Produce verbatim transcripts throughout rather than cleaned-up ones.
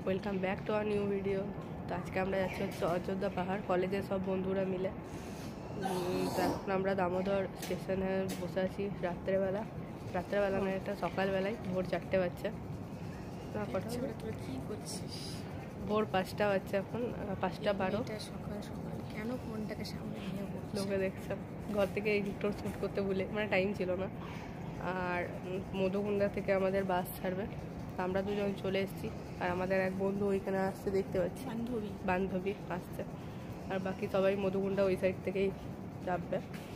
Welcome back to our new video. তো আজকে আমরা যাচ্ছি হচ্ছে অযোধ্যা পাহাড়, কলেজের সব বন্ধুরা মিলে। তো এখন আমরা দামোদর স্টেশনে বসে আছি রাত্রেবেলা, রাত্রেবেলা মানে একটা সকালবেলায়, ভোর চারটে বাজছে না, কটা কি করছিস? ভোর পাঁচটা বাজছে, এখন পাঁচটা বারো। সকাল সকাল কেন ফোনটাকে সামনে নিয়ে বসছিস? লোকে দেখছে ঘর থেকে ইন্ট্রো শ্যুট করতে ভুলে, মানে টাইম ছিল না। আর মধুকুণ্ডা থেকে আমাদের বাস ছাড়বে, আমরা দুজন চলে এসেছি। আর আমাদের এক বন্ধু ওইখানে আসছে, দেখতে পাচ্ছি, বান্ধবী বান্ধবী আসছে। আর বাকি সবাই মধুকুণ্ডা ওই সাইড থেকেই চাপবে।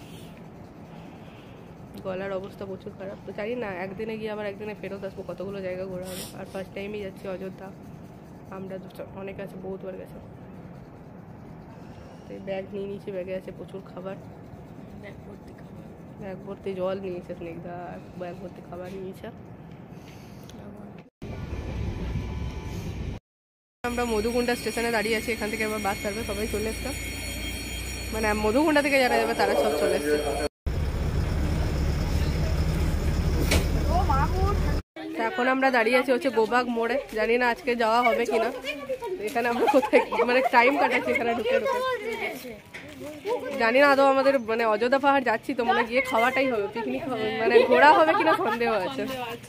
গলার অবস্থা প্রচুর খারাপ, তো জানি না একদিনে গিয়ে আবার একদিনে ফেরত আসবো, কতগুলো জায়গা ঘোরা হবে। আর ফার্স্ট টাইমই যাচ্ছি অযোধ্যা আমরা, অনেকে আছে বহুতবার গেছে। তো ব্যাগ নিয়ে নিয়েছি, ব্যাগে আছে প্রচুর খাবার, ব্যাগ ভর্তি খাবার, ব্যাগ ভর্তি জল নিয়েছে স্নিগ্ধা, ব্যাগ ভর্তি খাবার নিয়েছে। আমরা মধুকুণ্ডা স্টেশনে দাঁড়িয়ে আছি, এখান থেকে আবার বাস ছাড়বে, সবাই চলে এসছে, মানে মধুকুণ্ডা থেকে যারা যাবে তারা সব চলে এসছে। এখন আমরা দাঁড়িয়ে আছি হচ্ছে গোবাগ মোড়ে, জানি না আজকে যাওয়া হবে কিনা। এখানে আমরা কোথায় মানে টাইম কাটাচ্ছি এখানে ঢুকে ঢুকে, জানি না আদৌ আমাদের মানে অযোধ্যা পাহাড় যাচ্ছি তো মনে গিয়ে খাওয়াটাই হবে, পিকনিক হবে, মানে ঘোরা হবে কিনা সন্দেহ আছে।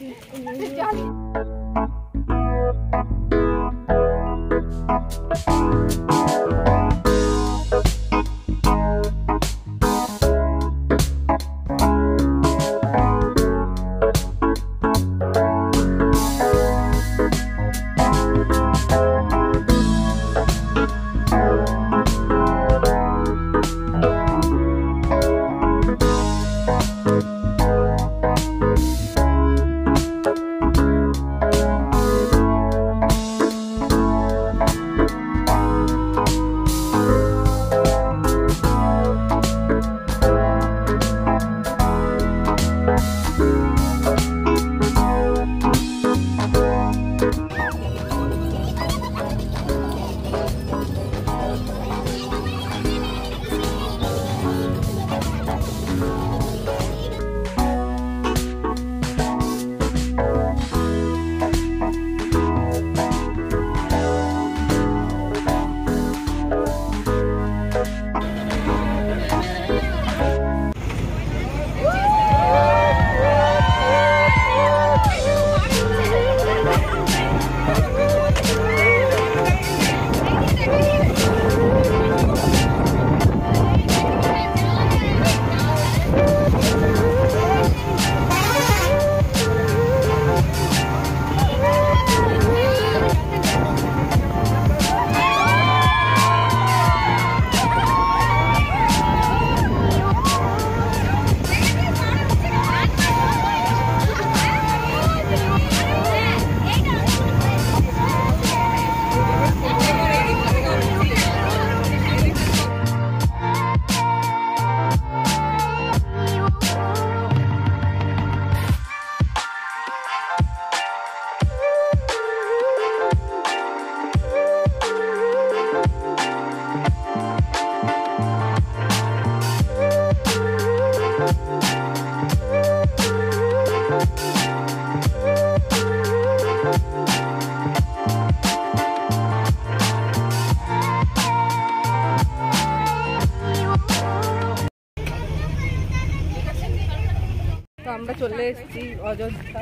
আমরা চলে এসেছি অযোধ্যা।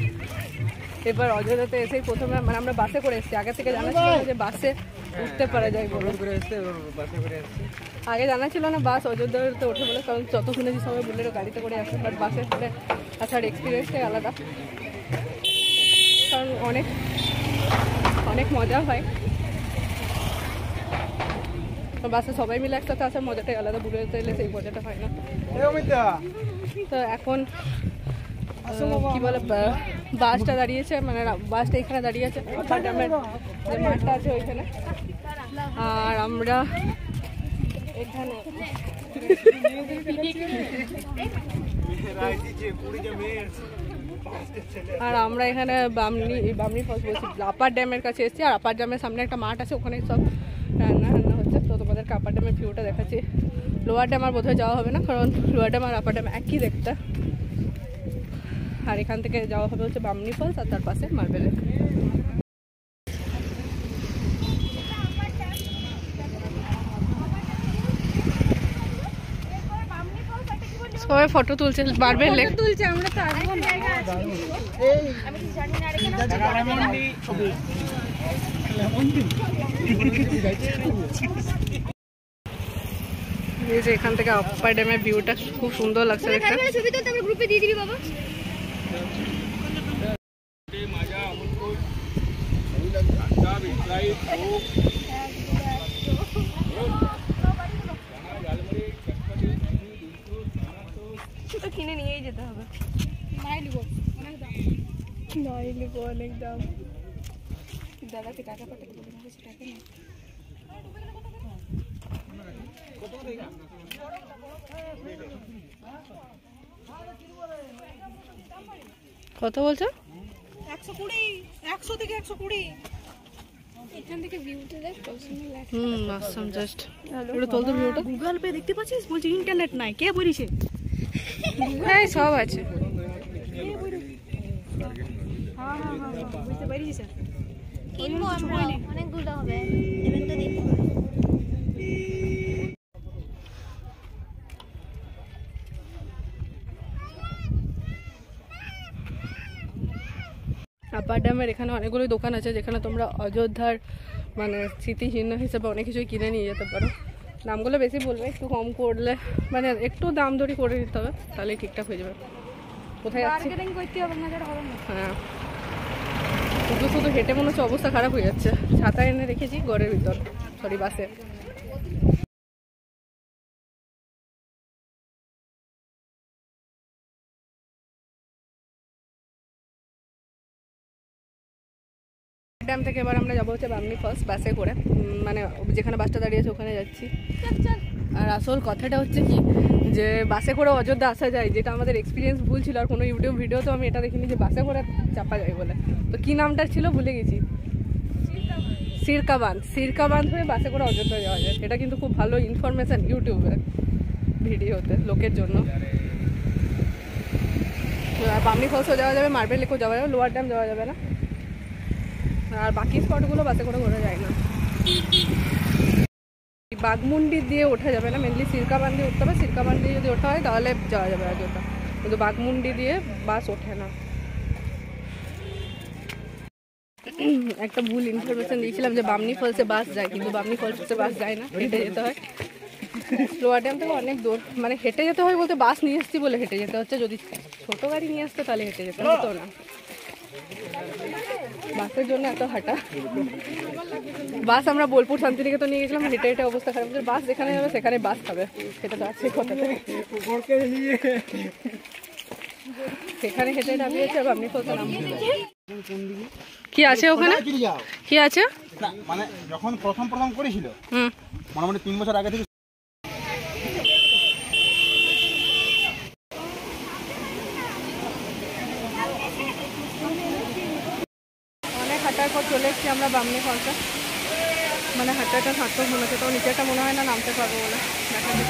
এবার অযোধ্যাতে এসেই প্রথমে মানে আমরা বাসে করে এসেছি, আগে থেকে জানা ছিল না যে বাসে উঠতে পারা যায়, আগে জানা ছিল না বাস অযোধ্যাতে ওঠে বলে, কারণ যত শুনেছি সবাই বললে গাড়িতে করে আসে, বাট বাসে করে আসার এক্সপিরিয়েন্সটাই আলাদা, কারণ অনেক অনেক মজা হয়। বাসে সবাই মিলে একসাথে আসার মজাটাই আলাদা, বুলেটে এলে সেই মজাটা হয় না। তো এখন কি বলে বাসটা দাঁড়িয়েছে, মানে বাসটা এখানে দাঁড়িয়ে আছে, আপার ড্যামের যে মাঠটা আছে ওইখানে। আর আমরা এখানে আর আমরা এখানে বামনি বামনি ফলস বলছি, আপার ড্যামের কাছে এসেছি। আর আপার ড্যামের সামনে একটা মাঠ আছে, ওখানে সব রান্না রান্না হচ্ছে। তো তোমাদেরকে আপার ড্যামের ভিউটা দেখাচ্ছি। লোয়ার ড্যাম আর বোধহয় যাওয়া হবে না, কারণ লোয়ার ড্যাম আর আপার ড্যাম একই দেখতে। আর এখান থেকে যাওয়া হবে হচ্ছে বামনি ফলস, আর তার পাশে মার্বেল লেক। সবাই ফটো তুলছে, বারবার লেখ তুলছে, আমরা তো আসবো না। এই যে এখান থেকে আপার ড্যামের ভিউটা খুব সুন্দর লাগছে দেখতে। ছবি তো আমরা গ্রুপে দিয়ে দিবি বাবা। তো কিনে নিয়েই যেতে হবে। নাই লিবো অনেক দাম, নাই লিবো অনেক দাম। দাদাকে টাকা পাঠাতে বলে কিছু টাকা নেই। কত বলছো? একশো কুড়ি, একশো থেকে একশো কুড়ি। এখান থেকে ভিউটা দেখ, পছন্দ লাগে। হুম, আসসাম জাস্ট ওটা তোল তো ভিউটা। গুগল পে দেখতে পাচ্ছিস? বলছি ইন্টারনেট নাই, কে বলিছে? হ্যাঁ, সব আছে। হ্যাঁ হ্যাঁ হ্যাঁ বুঝতে পারিস স্যার। কিনবো আমরা, অনেকগুলো হবে, দেবেন তো দেখতে। আপার ড্যামের এখানে অনেকগুলো দোকান আছে যেখানে তোমরা অযোধ্যার মানে স্মৃতিচিহ্ন হিসেবে অনেক কিছুই কিনে নিয়ে যেতে পারো। দামগুলো বেশি বলবে, একটু কম করলে মানে একটু দাম দরি করে নিতে হবে, তাহলে ঠিকঠাক হয়ে যাবে। কোথায় যাচ্ছি? মার্কেটিং করতে হবে না, যেটা হবে না। হ্যাঁ, শুধু শুধু হেঁটে মনে হচ্ছে অবস্থা খারাপ হয়ে যাচ্ছে। ছাতা এনে রেখেছি ঘরের ভিতর, সরি বাসে। ড্যাম থেকে এবার আমরা যাবো হচ্ছে বামনি ফলস বাসে করে, মানে যেখানে বাসটা দাঁড়িয়েছে ওখানে যাচ্ছি। আর আসল কথাটা হচ্ছে কি, যে বাসে করে অযোধ্যা আসা যায়, যেটা আমাদের এক্সপিরিয়েন্স ভুল ছিল। আর কোনো ইউটিউব ভিডিও তো আমি এটা দেখিনি যে বাসে করে চাপা যায় বলে। তো কি নামটা ছিল ভুলে গেছি, সিরকা বাঁধ। সিরকা বাঁধ হয়ে বাসে করে অযোধ্যা যাওয়া যায়। এটা কিন্তু খুব ভালো ইনফরমেশান ইউটিউবে ভিডিওতে লোকের জন্য। বামনি ফলসও যাওয়া যাবে, মার্বেল লেকেও যাওয়া যাবে, লোয়ার ড্যাম যাওয়া যাবে না। আর বাকি স্পটগুলো বাসে করে ঘোরা যায় না। বাঘমুন্ডি দিয়ে ওঠা যাবে না, মেনলি সিরকাবান দিয়ে উঠতে হবে। সিরকাবান দিয়ে যদি ওঠা হয় তাহলে যাওয়া যাবে অযোধ্যা, কিন্তু বাঘমুন্ডি দিয়ে বাস ওঠে না। একটা ভুল ইনফরমেশন দিয়েছিলাম যে বামনি ফলসে বাস যায়, কিন্তু বামনি ফলসে বাস যায় না, হেঁটে যেতে হয়। লোয়ার ড্যাম থেকে অনেক দূর, মানে হেঁটে যেতে হয় বলতে বাস নিয়ে এসছি বলে হেঁটে যেতে হচ্ছে। যদি ছোটো গাড়ি নিয়ে আসতো তাহলে হেঁটে যেতে হতো না। বাসের জন্য এত হাঁটা। বাস আমরা বোলপুর শান্তিনিকেতন নিয়ে গেছিলাম, হেঁটে হেঁটে অবস্থা খারাপ। বাস যেখানে যাবে সেখানে বাস খাবে, সেটা তো আছে কথাতে। সেখানে হেঁটে হেঁটে আমি হচ্ছে আপনি কত নাম কি আছে ওখানে, কি আছে মানে যখন প্রথম প্রথম করেছিল হুম মোটামুটি তিন বছর আগে থেকে অনেক হাঁটার পর চলে এসেছি আমরা বামনি ফলসে। মানে হাঁটাটা সার্থক মনে হচ্ছে, তো নিচেটা মনে হয় না নামতে পারবো বলে দেখা যাচ্ছে।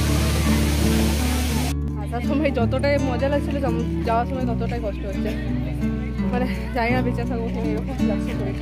যতটাই মজা লাগছিল যাওয়ার সময় ততটাই কষ্ট হচ্ছে। মানে জানি না বেঁচে থাকবো কিনা এরকম লাগছে শরীর।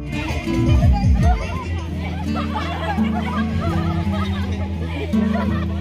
Ha ha ha!